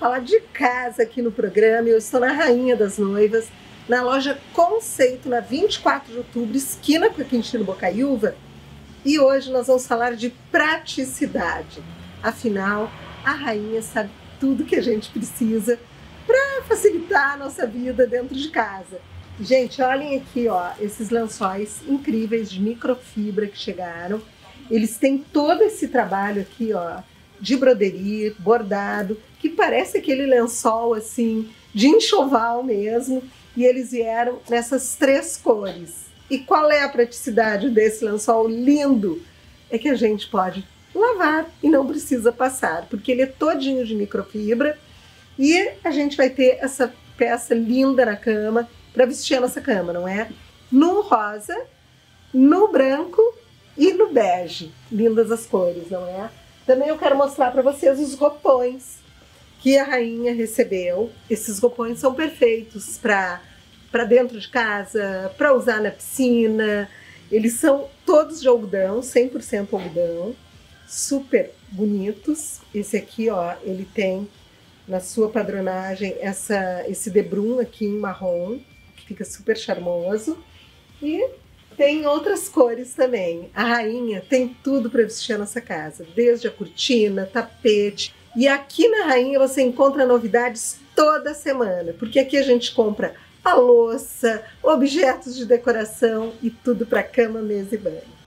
falar de casa aqui no programa. Eu estou na Rainha das Noivas, na loja Conceito, na 24 de outubro, esquina com a Quintino Bocaiúva. E hoje nós vamos falar de praticidade. Afinal, a rainha sabe tudo que a gente precisa para facilitar a nossa vida dentro de casa. Gente, olhem aqui, ó, esses lençóis incríveis de microfibra que chegaram. Eles têm todo esse trabalho aqui, ó, de broderie, bordado, que parece aquele lençol assim de enxoval mesmo. E eles vieram nessas 3 cores. E qual é a praticidade desse lençol lindo? É que a gente pode lavar e não precisa passar, porque ele é todinho de microfibra e a gente vai ter essa peça linda na cama para vestir a nossa cama, não é? No rosa, no branco e no bege. Lindas as cores, não é? Também eu quero mostrar para vocês os roupões que a rainha recebeu. Esses roupões são perfeitos para dentro de casa, para usar na piscina. Eles são todos de algodão, 100% algodão, super bonitos. Esse aqui, ó, ele tem na sua padronagem esse debrum aqui em marrom, que fica super charmoso. E tem outras cores também. A rainha tem tudo para vestir a nossa casa, desde a cortina, tapete. E aqui na Rainha você encontra novidades toda semana, porque aqui a gente compra a louça, objetos de decoração e tudo para cama, mesa e banho.